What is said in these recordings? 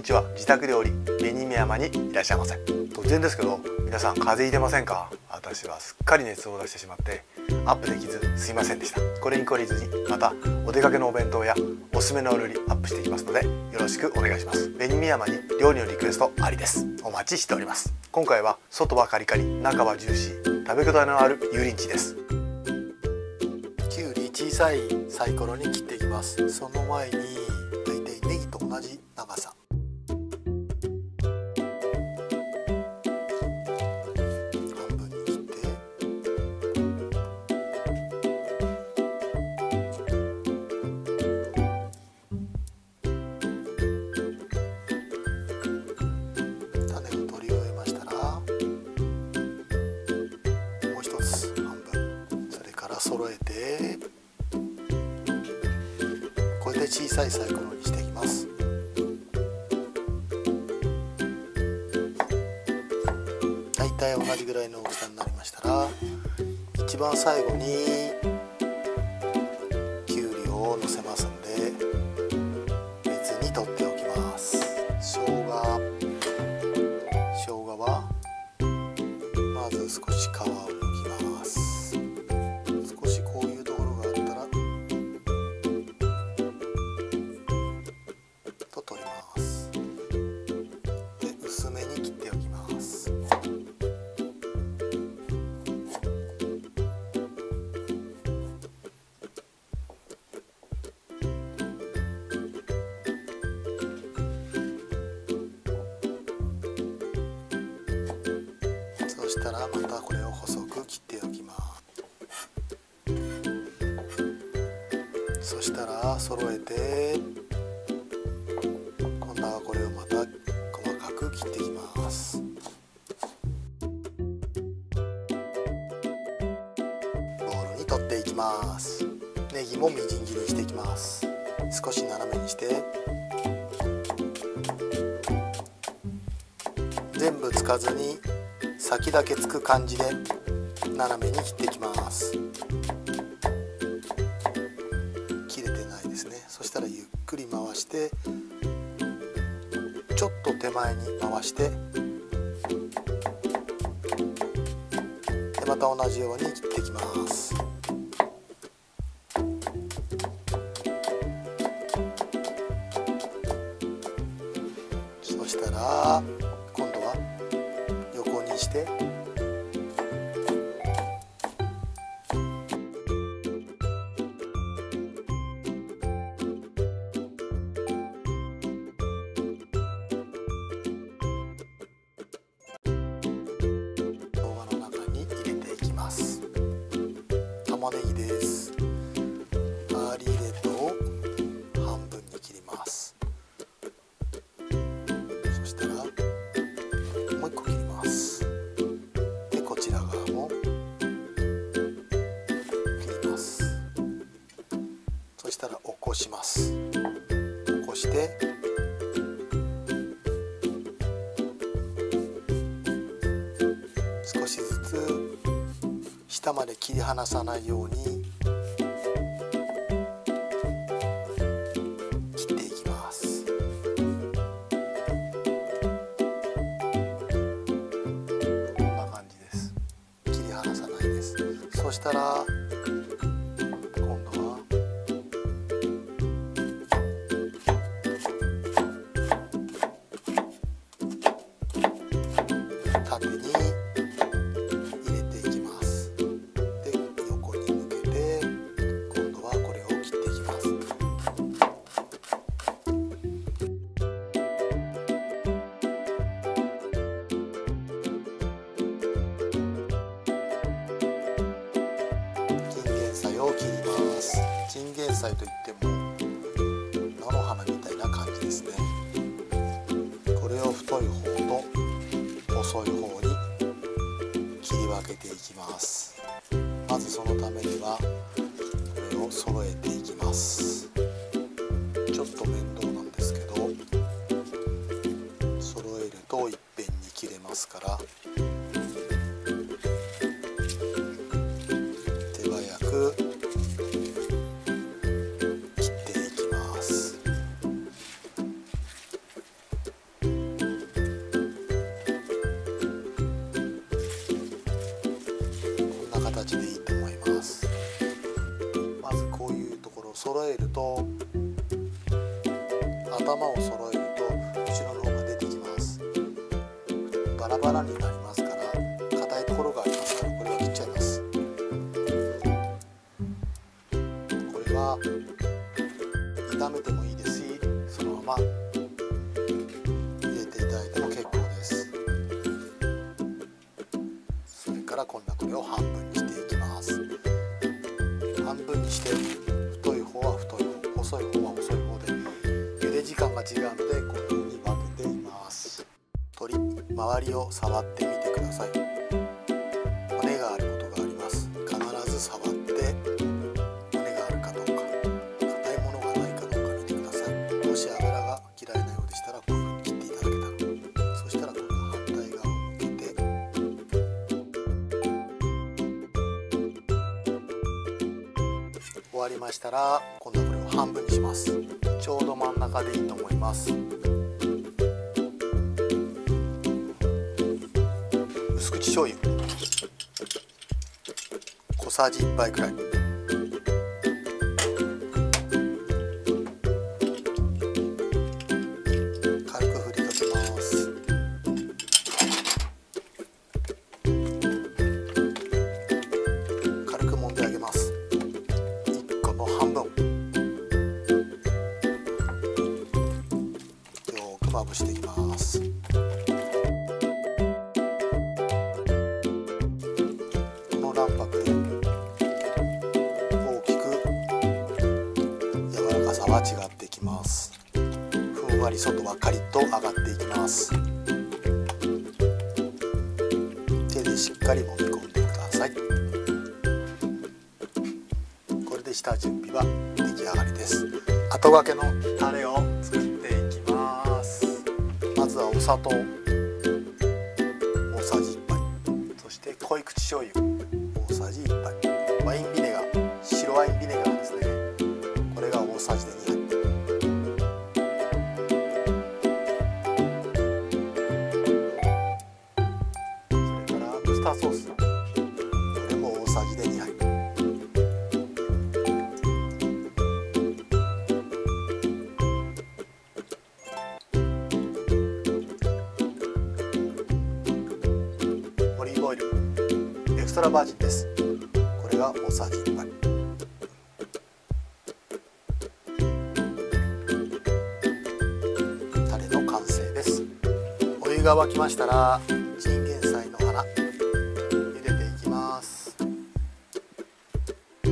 ちは。自宅料理紅目山にいらっしゃいませ。突然ですけど、皆さん風邪ひいてませんか？私はすっかり熱を出してしまってアップできずすいませんでした。これに懲りずにまたお出かけのお弁当やおすすめのお料理アップしていきますので、よろしくお願いします。紅目山に料理のリクエストありです。お待ちしております。今回は外はカリカリ、中はジューシー、食べ応えのある油淋鶏です。きゅうり小さいサイコロに切っていきます。その前に大体ネギと同じ長さ、半分に切って種を取り終えましたら、もう一つ半分、それから揃えてこれで小さいサイコロにしていきます。だいたい同じぐらいの大きさになりましたら、一番最後にきゅうりをのせますんで別に取っておきます。生姜はまず少し皮を剥きます。少しこういうところがあったらと取ります。で、薄めに切っておきます。そしたらまたこれを細く切っておきます。そしたら揃えて、今度はこれをまた細かく切っていきます。ボウルに取っていきます。ネギもみじん切りにしていきます。少し斜めにして全部つかずに先だけつく感じで斜めに切っていきます。切れてないですね。そしたらゆっくり回してちょっと手前に回して、でまた同じように切っていきます。そしたら今度は横にして玉ねぎです。バーリーレッドを半分に切ります。そしたらもう一個切ります。でこちら側も切ります。そしたら起こします。起こして少しずつ下まで切り離さないように切っていきます。こんな感じです。切り離さないです。そしたら今度は縦にを切ります。チンゲン菜といっても菜の花みたいな感じですね。これを太い方と細い方に切り分けていきます。まずそのためにはこれを揃えていきます。ちょっと面倒なんですけど、揃えるといっぺんに切れますから手早く切っていきます。 揃えると頭を揃えると後ろの方が出てきます。バラバラになりますから硬いところがありますから、これは切っちゃいます。これは炒めてもいいですし、そのまま入れていただいても結構です。それから今度はこれを半分にしていきます。半分にして、太い方は太い方、細い方は細い方で茹で時間が違うのでこのように分けています。鶏周りを触ってみてください。骨があることがあります。必ず触って骨があるかどうか、硬いものがないかどうか見てください。もし油が嫌いなようでしたらこういうふうに切っていただけたら、そしたら今度は反対側を向けて終わりましたら、今度はこれを半分にします。ちょうど真ん中でいいと思います。薄口醤油小さじ1杯くらい、軽く振りかけます。軽く揉んであげます。1個の半分よくまぶしていきます。この卵白で大きく柔らかさは違ってきます。ふんわり外はカリッと上がっていきます。手でしっかり揉み込んでください。これで下準備は出来上がりです。後がけのタレを作っていきます。まずはお砂糖大さじ1杯、そして濃い口醤油大さじ1杯、ワインビネガー、白ワインビネガーですね、これが大さじで2杯、それからウスターソース、これも大さじで2杯、オリーブオイルエクストラバージンです。これが大さじ1杯。タレの完成です。お湯が沸きましたらチンゲン菜の花茹でていきます。だいたい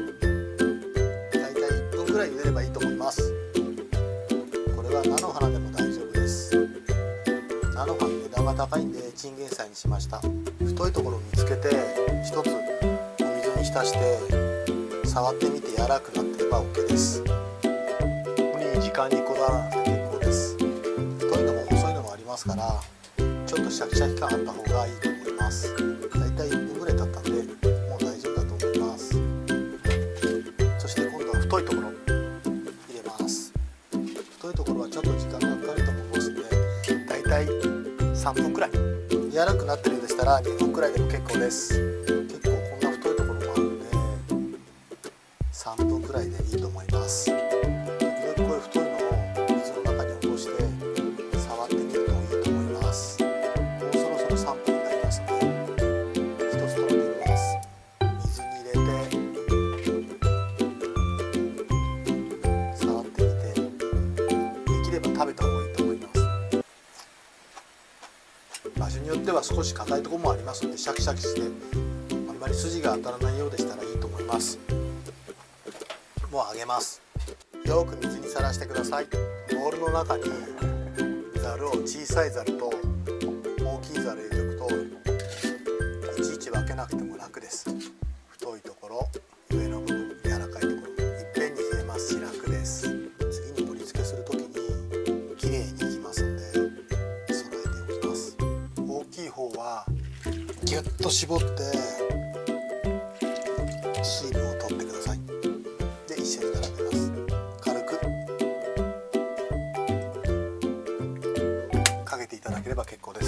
1分くらい茹でればいいと思います。これは菜の花でも大丈夫です。菜の花値段が高いんでチンゲン菜にしました。太いところを見つけて一つお水に浸して触ってみて柔らかくなっていれば OK です。無理に時間にこだわらなくて結構です。太いのも細いのもありますから、ちょっとシャキシャキ感あった方がいいと思います。だいたい1分ぐらい経ったんでもう大丈夫だと思います。そして今度は太いところ入れます。太いところはちょっと時間がかかると思いますので、だいたい3分くらい、柔らかくなってるようでしたら2分くらいでも結構です。結構こんな太いところもあるので3分くらいでいいと思います。時々こういう太いのを水の中に落として触ってみるといいと思います。もうそろそろ3分になりますので一つ取ってみます。水に入れて触ってみて、できれば食べた方がいいと思います。場所によっては少し硬いところもありますのでシャキシャキしてあんまり筋が当たらないようでしたらいいと思います。もう揚げます。よく水にさらしてください。ボウルの中にざるを小さいざると大きいざる入れておくといちいち分けなくても楽です。太いところ、上の部分、柔らかいところいっぺんに冷えますし楽です。次に盛り付けするときにきれいにいきますので揃えておきます。大きい方はギュッと絞って水分を取ってください。で一緒に並べます。軽くかけていただければ結構です。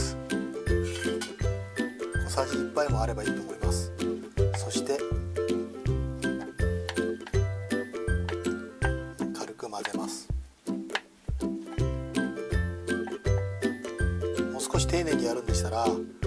小さじ1杯もあればいいと思います。そしてし丁寧にやるんでしたら、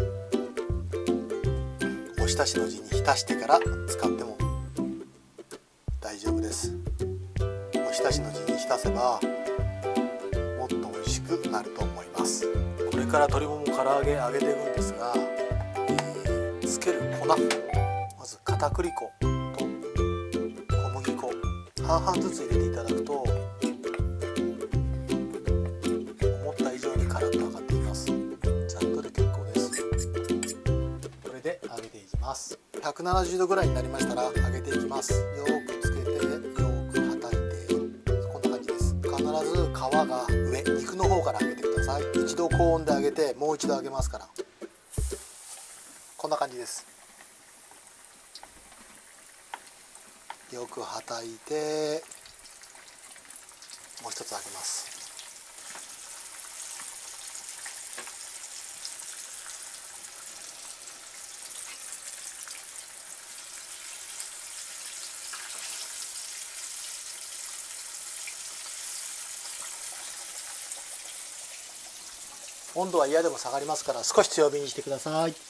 おひたしの地に浸してから使っても大丈夫です。おひたしの地に浸せばもっと美味しくなると思います。これから鶏もも唐揚げ揚げていくんですが、つける粉、まず片栗粉と小麦粉半々ずつ入れていただくと思った以上にカラッと揚がっています。ざっとで結構です。これで揚げていきます。170度ぐらいになりましたら揚げていきます。よくつけてよくはたいて、こんな感じです。必ず皮が上、肉の方から揚げてください。一度高温で揚げてもう一度揚げますから、こんな感じです。よくはたいてもう一つ揚げます。温度は嫌でも下がりますから少し強火にしてください。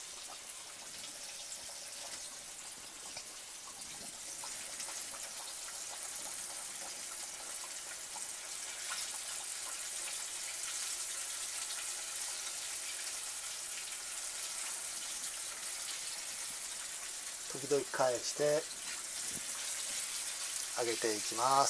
時々返して揚げていきます。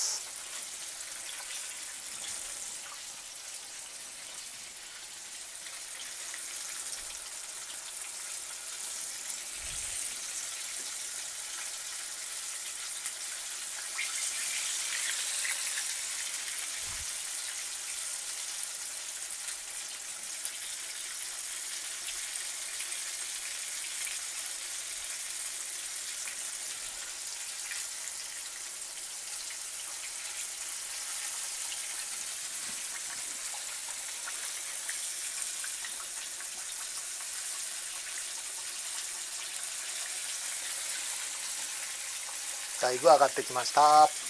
だいぶ上がってきました。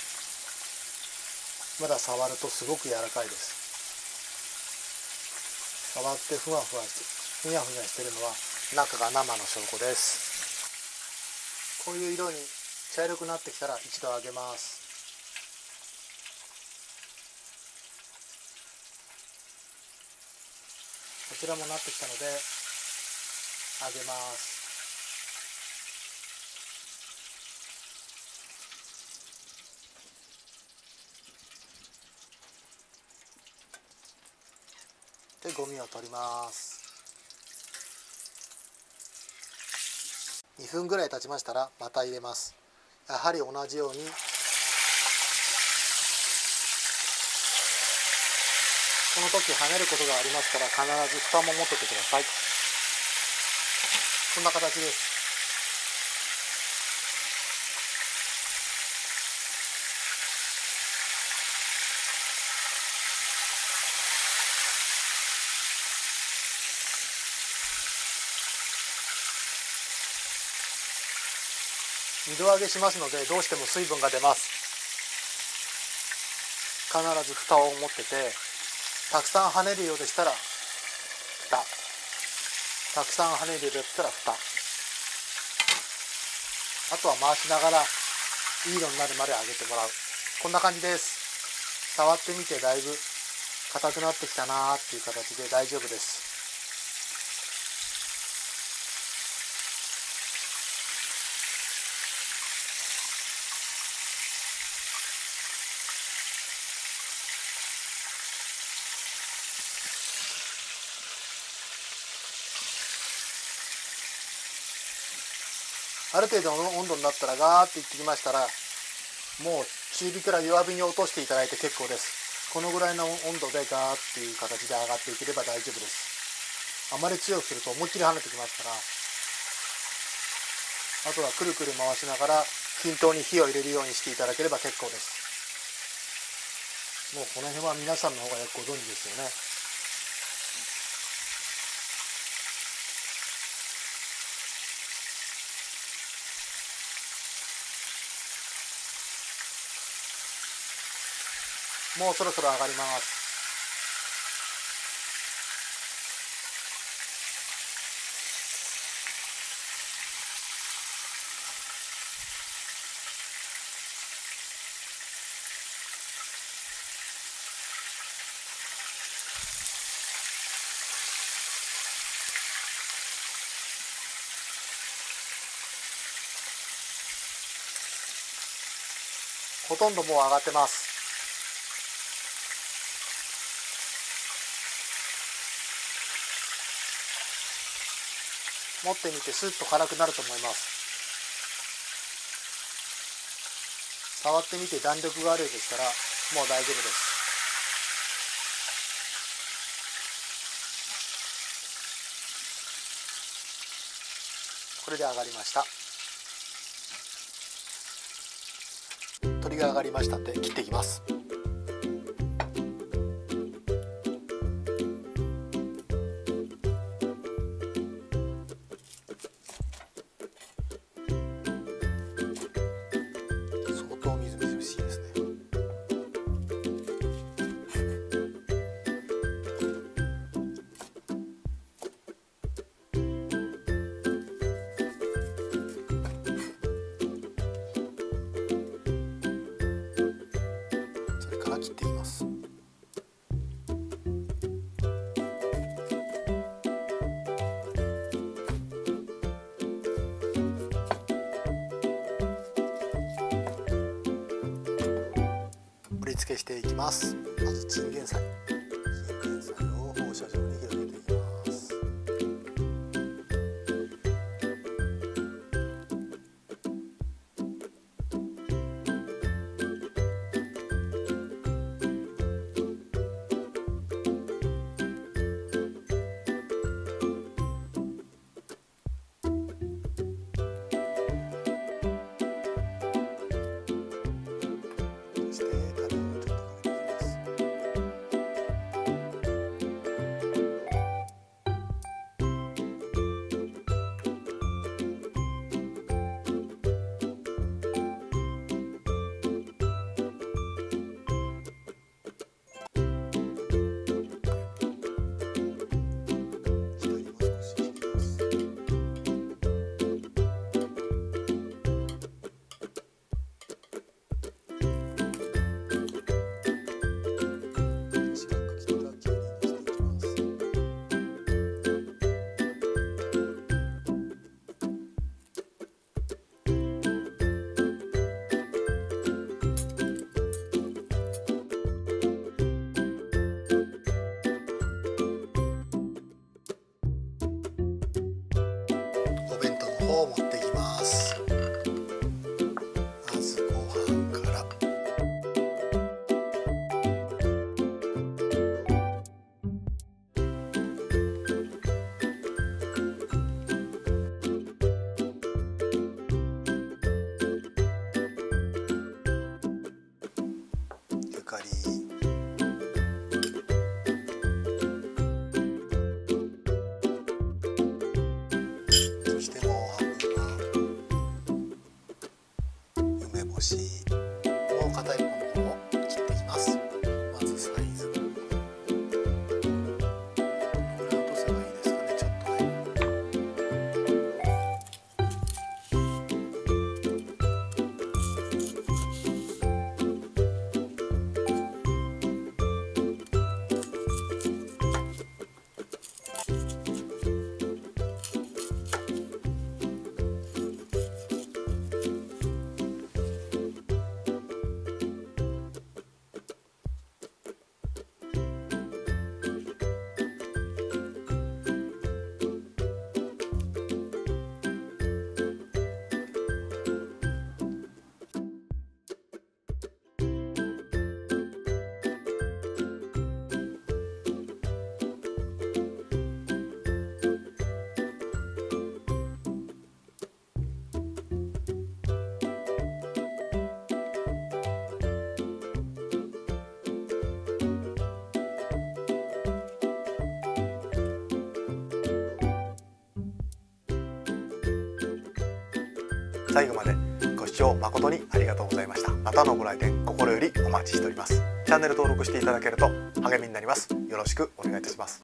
まだ触るとすごく柔らかいです。触ってふわふわしてふにゃふにゃしてるのは中が生の証拠です。こういう色に茶色くなってきたら一度揚げます。こちらもなってきたので揚げます。でゴミを取ります。2分ぐらい経ちましたらまた入れます。やはり同じようにこの時跳ねることがありますから必ず蓋も持っててください。こんな形です。2度揚げしますのでどうしても水分が出ます。必ず蓋を持ってて、たくさん跳ねるようでしたら蓋、たくさん跳ねるようだったら蓋、あとは回しながらいい色になるまで揚げてもらう。こんな感じです。触ってみてだいぶ硬くなってきたなーっていう形で大丈夫です。ある程度の温度になったらガーっていってきましたら、もう中火から弱火に落としていただいて結構です。このぐらいの温度でガーっていう形で上がっていければ大丈夫です。あまり強くすると思いっきり跳ねてきますから、あとはくるくる回しながら均等に火を入れるようにしていただければ結構です。もうこの辺は皆さんの方がよくご存知ですよね。もうそろそろ上がります。 ほとんどもう上がってます。持ってみてスッと辛くなると思います。触ってみて弾力があるようでしたらもう大丈夫です。これで上がりました。鶏が上がりましたんで切っていきます。相当みずみずしいですね。それから切っていきます。盛り付けしていきます。まずチンゲン菜を放射状に広げていきます。そしてタレをちょっとかけていきます。左も少し引きます。四角く切ったきゅうりをのせていきます。お弁当の方を持っていきます。まずご飯から。ゆかり、そしてもう半分は梅干し。もう片一方の方を切っていきます。まずサイズ、どのぐらい落とせばいいですかね。ちょっとね。最後までご視聴誠にありがとうございました。またのご来店心よりお待ちしております。チャンネル登録していただけると励みになります。よろしくお願いいたします。